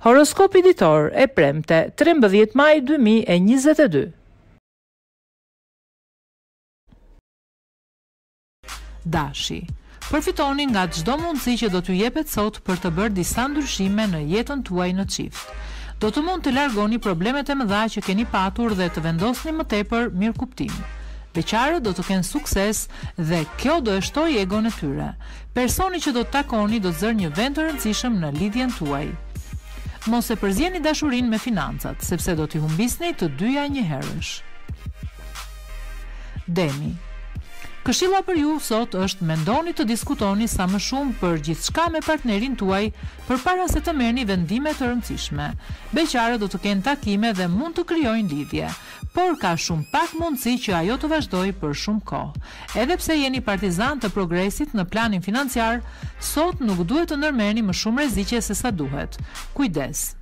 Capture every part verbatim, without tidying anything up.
Horoskopi ditor e premte, trembëdhjetë maj dy mijë e njëzet e dy. Dashi. Përfitoni nga çdo mundësi që do t'ju jepet sot për të bërë disa ndryshime në jetën tuaj në çift. Do të mund të largoni problemet e mëdha që keni patur dhe të vendosni më tepër mirëkuptim. Beqarët do të kenë sukses dhe kjo do e shtojë egon e tyre. Personi që do të takoni do të zërë një vend të rëndësishëm në lidhjen tuaj. Mos e përzjeni dashurinë me financat, sepse do t'i humbisni të dyja njëherësh. Demi. Këshilla për ju sot është mendoni të diskutoni sa më shumë për gjithçka me partnerin tuaj përpara se të merrni vendime të rëndësishme. Beqarët do të kenë takime dhe mund të krijojnë lidhje, por ka shumë pak mundësi që ajo të vazhdojë për shumë kohë. Edhe pse jeni partizan të progresit në planin financiar, sot nuk duhet të ndërmerrni më shumë rreziqe se sa duhet. Kujdes.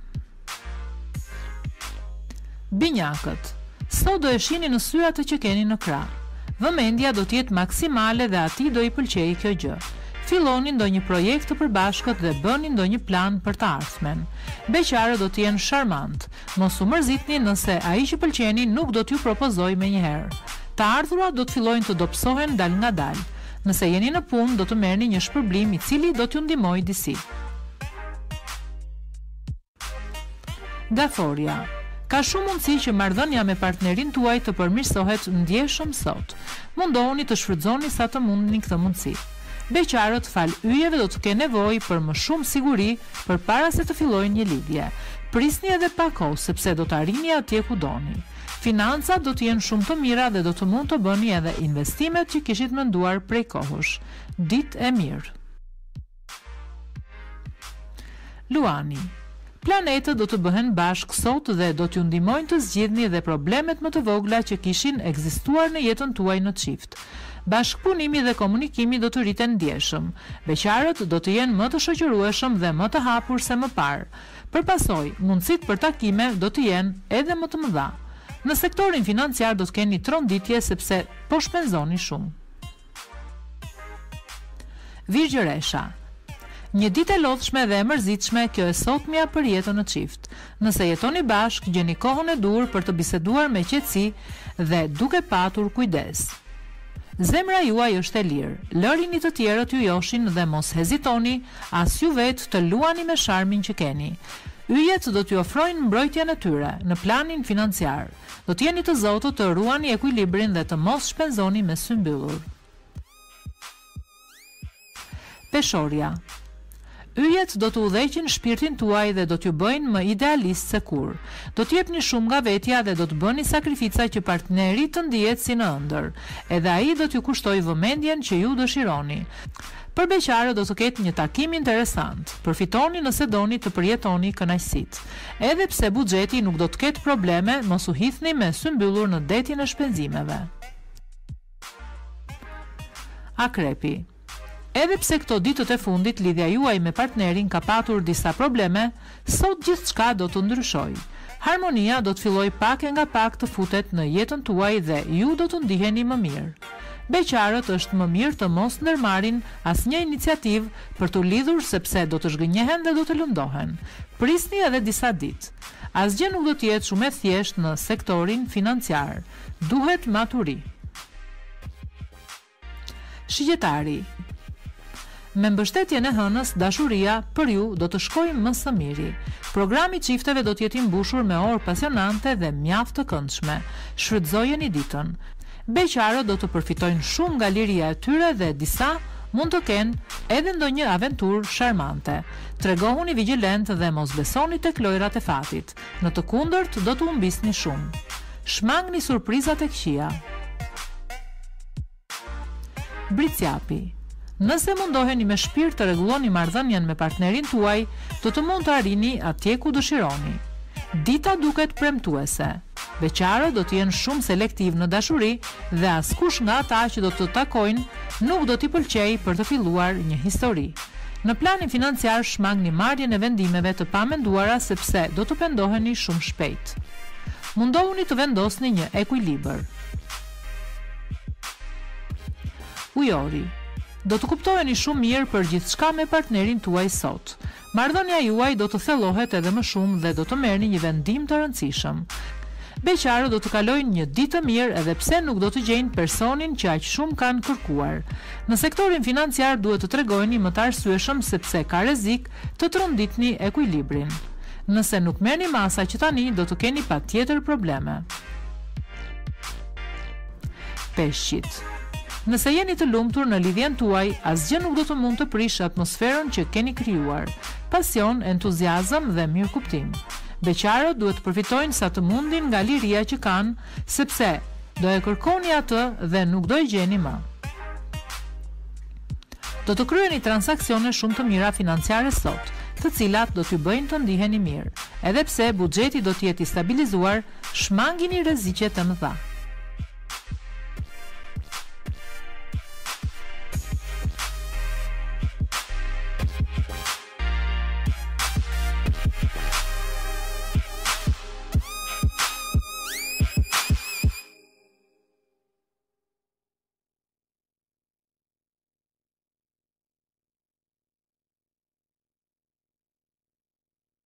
Binjakët. Sot do e shihni në sy atë që keni në krah. Vëmendja do t'jetë maksimale dhe atij do i pëlqejë kjo gjë. Filloni ndonjë projekt të përbashkët dhe bëni ndonjë plan për të ardhmen. Beqarët do të jenë sharmant. Mos u mërzitni nëse ai që pëlqeni nuk do t'ju propozojë menjëherë. Të ardhurat do të fillojnë të dobësohen dal nga dal. Nëse jeni në punë, do të merrni një shpërblim i cili do t'ju ndihmojë disi. Gaforia. Ka shumë mundësi që marrëdhënia me partnerin tuaj të përmirësohet ndjeshëm sot. Mundohuni të shfrytëzoni sa të mundni këtë mundësi. Beqarët fal yjeve do të kenë nevojë për më shumë siguri përpara se të fillojnë një lidhje. Prisni edhe pak kohë sepse do të arrini atje ku doni. Financat do të jenë shumë të mira dhe do të mund të bëni edhe investimet që kishit menduar prej kohësh. Ditë e mirë. Luani. Planetët do të bëhen bashkë sot dhe do t'ju ndihmojnë të zgjidhni edhe problemet më të vogla që kishin ekzistuar në jetën tuaj në çift. Bashkëpunimi dhe komunikimi do të rriten ndjeshëm. Beqarët do të jenë më të shoqërueshëm dhe më të hapur se më parë. Përpasoj, mundësitë për takime do të jenë edhe më të mëdha. Në sektorin financiar do të keni tronditje sepse po shpenzoni shumë. Virgjëresha. Një ditë e lodhshme dhe e mërzitshme kjo e sotmja për jetën në çift. Nëse jetoni bashkë, gjeni kohën e dur për të biseduar me qetësi dhe duke patur kujdes. Zemra juaj është e lirë, lërini të tjerët ju joshin dhe mos hezitoni, as ju vetë të luani me sharmin që keni. Yjet do t'ju ofrojnë mbrojtjen e tyre në planin financiar. Do t'jeni të zotë të ruani ekuilibrin dhe të mos shpenzoni me sy mbyllur. Peshorja. Yjet do të udhëheqin shpirtin tuaj dhe do t'ju bëjnë më idealist se kur. Do t'jepni shumë nga vetja dhe do të bëni sakrifica që partneri të ndihet si në ëndër. Edhe ai do t'ju kushtoj vëmendjen që ju dëshironi. Për beqarët do të ketë një takim interesant. Përfitoni nëse doni të përjetoni kënaqësitë. Edhe pse buxheti nuk do të ketë probleme, mos u hidhni me sy mbyllur në detin e shpenzimeve. Akrepi. Edhe pse këto ditët e fundit lidhja juaj me partnerin ka patur disa probleme, sot gjithçka do të ndryshojë. Harmonia do të fillojë pak e nga pak të futet në jetën tuaj dhe ju do të ndiheni më mirë. Beqarët është më mirë të mos ndërmarrin asnjë iniciativë për të lidhur sepse do të zhgënjehen dhe do të lëndohen. Prisni edhe disa ditë. Asgjë nuk do të jetë shumë e thjeshtë në sektorin financiar. Duhet maturi. Shigjetari. Me mbështetjen e hënës, dashuria për ju do të shkojë më së miri. Programi i çifteve do të jetë i mbushur me orë pasionante dhe mjaft të këndshme. Shfrytëzojeni ditën. Beqarët do të përfitojnë shumë nga liria e tyre dhe disa mund të kenë edhe ndonjë aventurë sharmante. Tregohuni vigjilent dhe mos besoni tek lojrat e fatit. Në të kundërt do të humbisni shumë. Shmangni surprizat e këqija. Bricjapi. Nëse mundoheni me shpirt të rregulloni marrëdhënien me partnerin tuaj, do të mund të arrini atje ku dëshironi. Dita duket premtuese. Beqarët do të jenë shumë selektiv në dashuri dhe askush nga ata që do të takojnë nuk do t'i pëlqejë për të filluar një histori. Në planin financiar shmangni marrjen e vendimeve të pamenduara sepse do të pendoheni shumë shpejt. Mundohuni të vendosni një ekuilibër. Ujori. Do të kuptoheni shumë mirë për gjithçka me partnerin tuaj sot. Marrëdhënia juaj do të thellohet edhe më shumë dhe do të merrni një vendim të rëndësishëm. Beqarët do të kalojnë një ditë të mirë edhe pse nuk do të gjejnë personin që aq shumë kanë kërkuar. Në sektorin financiar duhet të tregojeni më të arsyeshëm sepse ka rrezik të tronditni ekuilibrin. Nëse nuk merrni masa që tani do të keni patjetër probleme. Peshqit. Nëse jeni të lumtur në lidhjen tuaj, asgjë nuk do të mund të prish atmosferën që keni krijuar. Pasion, entuziazëm dhe mirëkuptim. Beqarët duhet të përfitojnë sa të mundin nga liria që kanë, sepse do e kërkoni atë dhe nuk do e gjeni më. Do të kryeni transaksione shumë të mira financiare sot, të cilat do t'ju bëjnë të ndiheni mirë. Edhe pse buxheti do të jetë i stabilizuar, shmangini rreziqe të mëdha.